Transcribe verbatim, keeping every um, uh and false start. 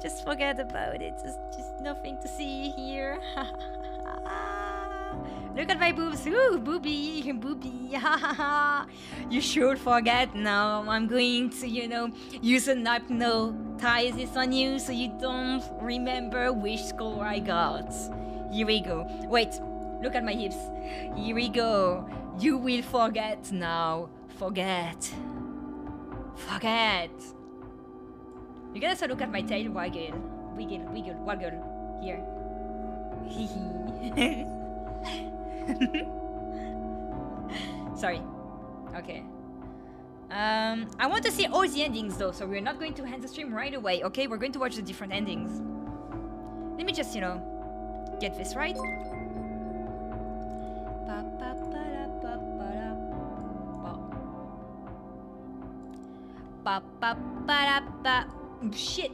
Just forget about it. Just, just nothing to see here. Look at my boobs. Ooh, booby, booby. You should forget now. I'm going to, you know, use an hypnotize on you so you don't remember which score I got. Here we go. Wait, look at my hips. Here we go. You will forget now. Forget. Forget. You can also look at my tail waggle. Wiggle, wiggle, waggle. Here. Hee Sorry. Okay. Um, I want to see all the endings though, so we're not going to end the stream right away, okay? We're going to watch the different endings. Let me just, you know, get this right. Ba ba ba da ba. Shit.